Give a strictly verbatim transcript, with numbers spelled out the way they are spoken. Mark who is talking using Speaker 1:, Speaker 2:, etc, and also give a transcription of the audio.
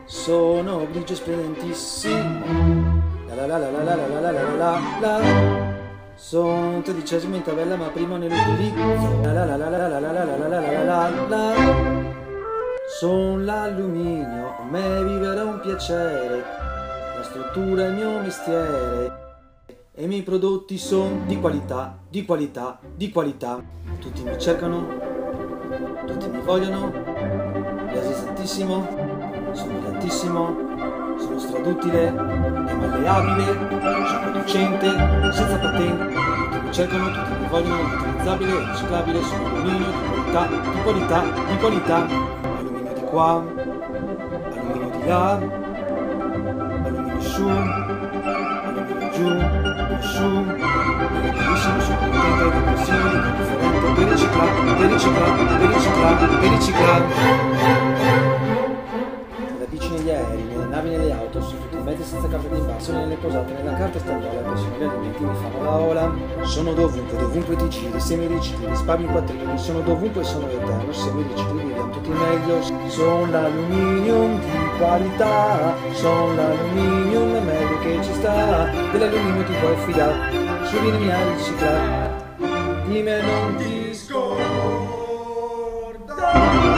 Speaker 1: sono grigi e splendentissimo. La la la la la la la la la la la la. Sono tredicesima in tabella ma primo nell'utilizzo. La la la la la la la la la la la la la. Sono l'alluminio, a me vivere è un piacere. La struttura è il mio mestiere. E i miei prodotti sono di qualità, di qualità, di qualità. Tutti mi cercano, tutti mi vogliono. Resi tantissimo, sono brillantissimo, sono straduttile, è malleabile, sono producente, senza patente. Tutti mi cercano, tutti mi vogliono, utilizzabile, riciclabile, sono alluminio di qualità, di qualità, di qualità. Alluminio di qua, alluminio di là, alluminio su, alluminio giù, alluminio su, bellissimo, sono contento, depressivo, differente, per riciclare, per riciclare, per riciclare, per riciclare. Nelle bici, negli aerei, nelle navi, nelle auto, su tutti i mezzi senza carta d'imbasso, nelle posate, nella carta stagnola, persino gli alimenti mi fanno la ola. Sono dovunque, dovunque ti giri, semi ricicli, risparmi quattrini, sono dovunque, sono eterno, semi ricicli, viviamo tutti meglio. Sono l'alluminio di qualità, sono l'alluminio, è meglio che ci sta, dell'alluminio ti puoi fidare, su vieni a riciclare, di me non ti scordare.